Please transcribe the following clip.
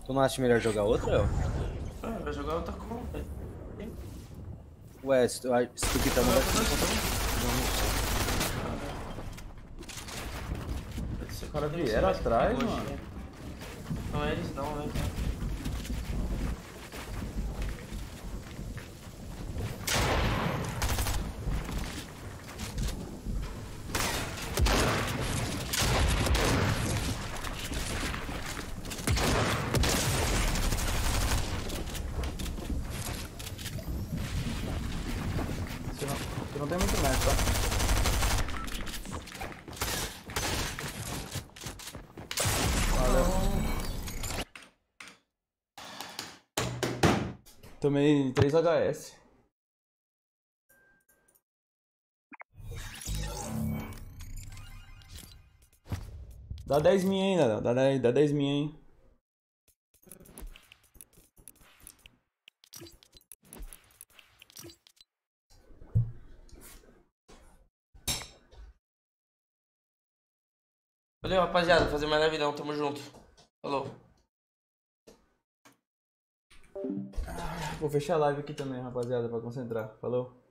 Tu não acha melhor jogar outra, El? Ah, vai jogar outra conta. Ué, se tu quitar não vai Os caras vieram atrás, mano. Não é eles não, né? Você não tem muito mais, tá? Valeu. Tomei 3 HS. Dá 10 minha ainda, dá 10 minha, hein? Valeu, rapaziada. Vou fazer mais live não. Tamo junto. Falou. Vou fechar a live aqui também, rapaziada, pra concentrar. Falou.